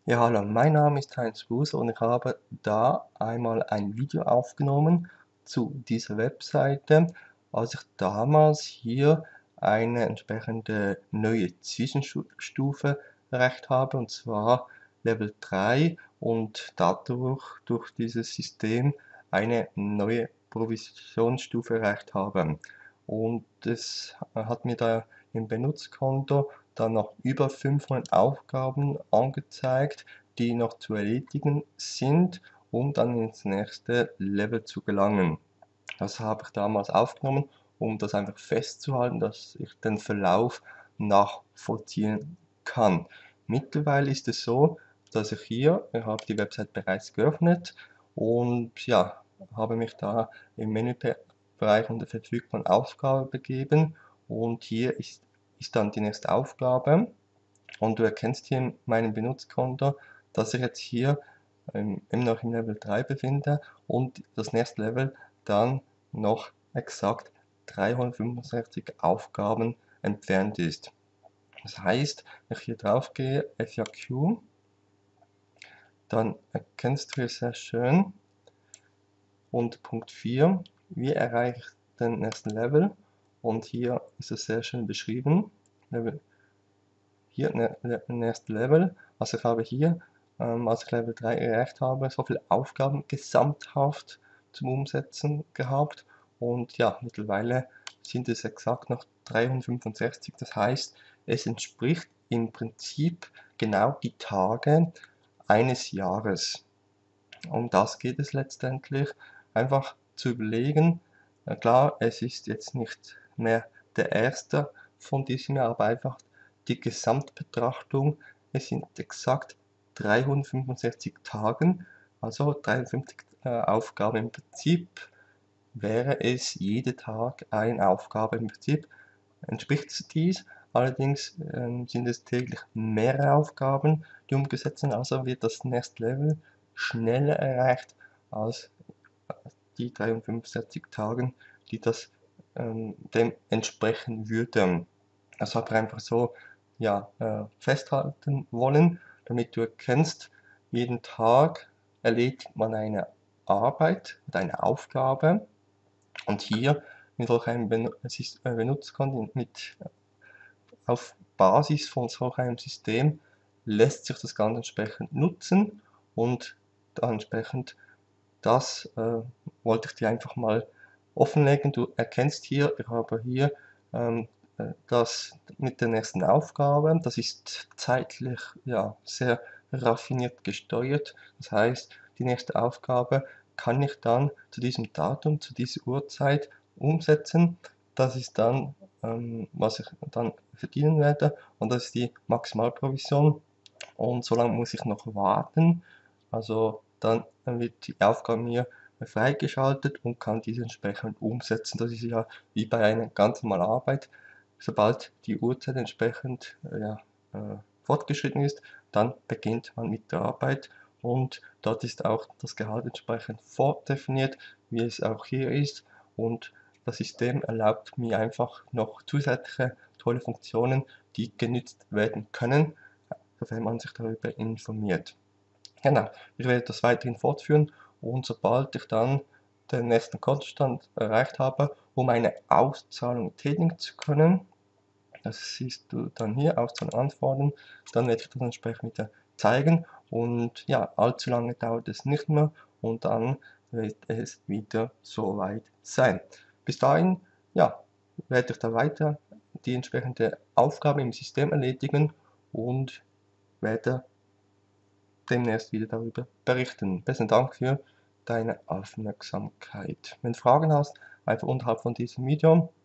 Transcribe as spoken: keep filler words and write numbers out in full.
Ja, hallo, mein Name ist Heinz Buser und ich habe da einmal ein Video aufgenommen zu dieser Webseite, als ich damals hier eine entsprechende neue Zwischenstufe erreicht habe, und zwar Level drei, und dadurch durch dieses System eine neue Provisionsstufe erreicht habe. Und es hat mir da im Benutzerkonto dann noch über fünfhundert Aufgaben angezeigt, die noch zu erledigen sind, um dann ins nächste Level zu gelangen. Das habe ich damals aufgenommen, um das einfach festzuhalten, dass ich den Verlauf nachvollziehen kann. Mittlerweile ist es so, dass ich hier, ich habe die Website bereits geöffnet und ja, habe mich da im Menübereich unter verfügbaren Aufgabe begeben, und hier ist, ist dann die nächste Aufgabe, und du erkennst hier in meinem Benutzerkonto, dass ich jetzt hier ähm, immer noch im Level drei befinde und das nächste Level dann noch exakt dreihundertfünfundsechzig Aufgaben entfernt ist. Das heißt, wenn ich hier drauf gehe, F A Q, dann erkennst du hier sehr schön unter Punkt vier, wie erreiche ich den nächsten Level, und hier ist es sehr schön beschrieben. Level, hier ne, ne, nächste Level, also ich habe hier, ähm, als ich Level drei erreicht habe, so viele Aufgaben gesamthaft zum Umsetzen gehabt, und ja, mittlerweile sind es exakt noch dreihundertfünfundsechzig, das heißt, es entspricht im Prinzip genau die Tage eines Jahres. Um das geht es letztendlich, einfach zu überlegen, na klar, es ist jetzt nicht mehr der erste von diesem Jahr, aber einfach die Gesamtbetrachtung, es sind exakt dreihundertfünfundsechzig Tagen, also dreihundertfünfzig äh, Aufgaben im Prinzip, wäre es jeder Tag eine Aufgabe im Prinzip, entspricht dies. Allerdings ähm, sind es täglich mehrere Aufgaben, die umgesetzt sind, also wird das nächste Level schneller erreicht als die dreihundertfünfundsechzig Tagen, die das ähm, dem entsprechen würden. Das habe ich einfach so, ja, äh, festhalten wollen, damit du erkennst, jeden Tag erledigt man eine Arbeit oder eine Aufgabe, und hier mit solch einem Benutzerkonto, mit auf Basis von solch einem System lässt sich das Ganze entsprechend nutzen, und entsprechend das äh, wollte ich dir einfach mal offenlegen. Du erkennst hier, ich habe hier ähm, äh, das mit der nächsten Aufgabe, das ist zeitlich ja sehr raffiniert gesteuert. Das heißt, die nächste Aufgabe kann ich dann zu diesem Datum, zu dieser Uhrzeit umsetzen. Das ist dann, ähm, was ich dann verdienen werde, und das ist die Maximalprovision. Und so lange muss ich noch warten. Also dann wird die Aufgabe mir freigeschaltet und kann diese entsprechend umsetzen. Das ist ja wie bei einer ganz normalen Arbeit. Sobald die Uhrzeit entsprechend äh, ja, äh, fortgeschritten ist, dann beginnt man mit der Arbeit, und dort ist auch das Gehalt entsprechend vordefiniert, wie es auch hier ist, und das System erlaubt mir einfach noch zusätzliche tolle Funktionen, die genützt werden können, sofern man sich darüber informiert. Genau, ich werde das weiterhin fortführen, und sobald ich dann den nächsten Kontostand erreicht habe, um eine Auszahlung tätigen zu können, das siehst du dann hier, Auszahlung anfordern, dann werde ich das entsprechend wieder zeigen, und ja, allzu lange dauert es nicht mehr, und dann wird es wieder soweit sein. Bis dahin, ja, werde ich da weiter die entsprechende Aufgabe im System erledigen und werde demnächst wieder darüber berichten. Besten Dank für deine Aufmerksamkeit. Wenn du Fragen hast, einfach unterhalb von diesem Video